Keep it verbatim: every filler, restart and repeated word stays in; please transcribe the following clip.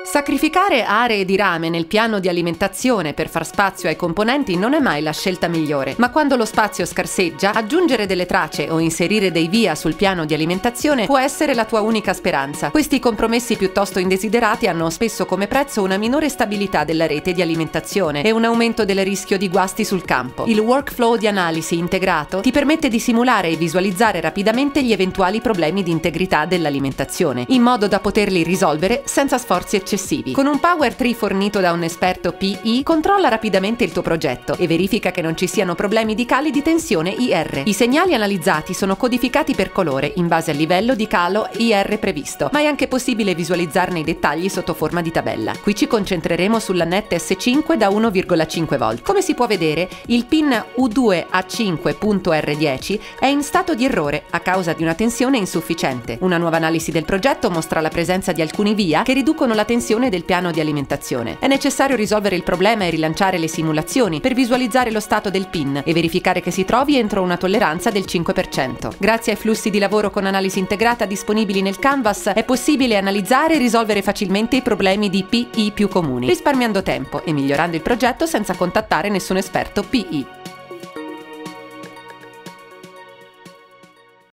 Sacrificare aree di rame nel piano di alimentazione per far spazio ai componenti non è mai la scelta migliore, ma quando lo spazio scarseggia, aggiungere delle tracce o inserire dei via sul piano di alimentazione può essere la tua unica speranza. Questi compromessi piuttosto indesiderati hanno spesso come prezzo una minore stabilità della rete di alimentazione e un aumento del rischio di guasti sul campo. Il workflow di analisi integrato ti permette di simulare e visualizzare rapidamente gli eventuali problemi di integrità dell'alimentazione, in modo da poterli risolvere senza sforzi eccessivi. Con un Power Tree fornito da un esperto P I, controlla rapidamente il tuo progetto e verifica che non ci siano problemi di cali di tensione I R. I segnali analizzati sono codificati per colore in base al livello di calo I R previsto, ma è anche possibile visualizzarne i dettagli sotto forma di tabella. Qui ci concentreremo sulla N E T S cinque da uno virgola cinque volt. Come si può vedere, il pin U due A cinque punto R dieci è in stato di errore a causa di una tensione insufficiente. Una nuova analisi del progetto mostra la presenza di alcuni via che riducono la tensione del piano di alimentazione. È necessario risolvere il problema e rilanciare le simulazioni per visualizzare lo stato del pin e verificare che si trovi entro una tolleranza del cinque per cento. Grazie ai flussi di lavoro con analisi integrata disponibili nel Canvas è possibile analizzare e risolvere facilmente i problemi di P I più comuni, risparmiando tempo e migliorando il progetto senza contattare nessun esperto P I.